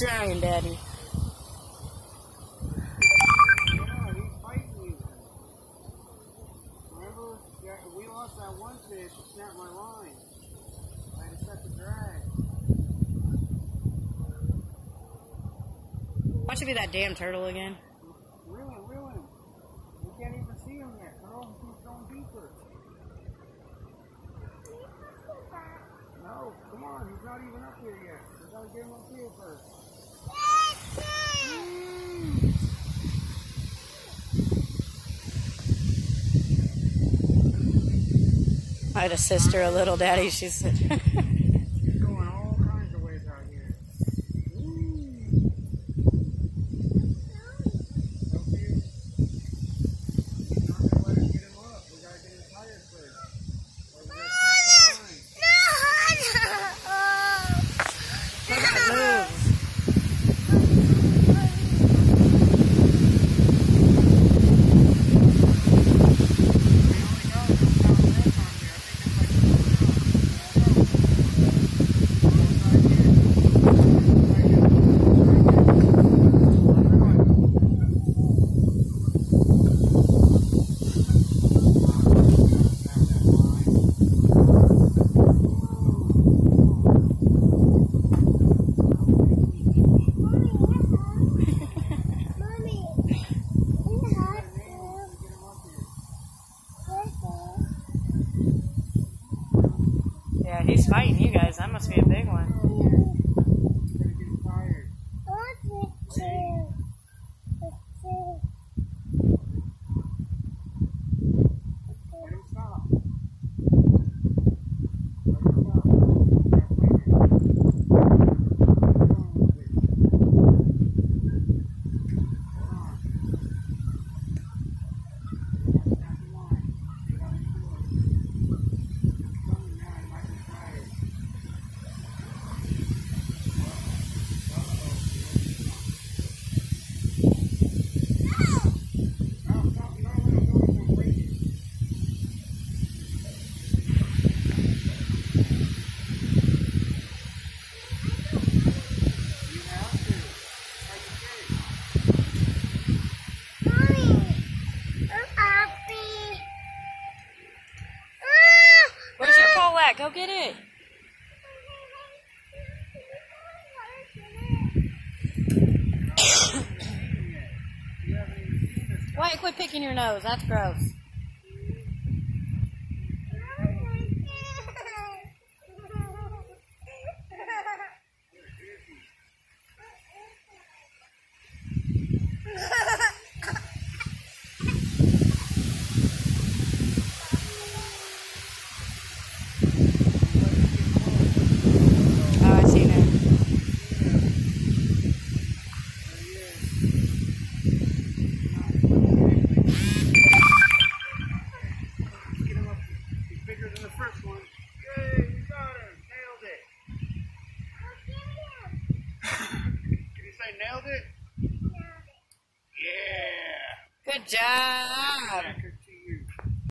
trying, Daddy. We lost that one fish, it snapped my line. I had to set the drag. Why should be that damn turtle again? Reel him. We can't even see him yet. He's going deeper. No, come on, he's not even up here yet. We gotta get him up here first. I had a sister, a little Daddy. She said. He's going all kinds of ways out here. Help you. He's not gonna let us get him up. We gotta get his tires first. Or we gotta snap the line. Look at it move. Yeah, he's fighting you guys. That must be a big one. Where's your pole at? Go get it. Wait, quit picking your nose. That's gross. Nailed it? Yeah. Good job.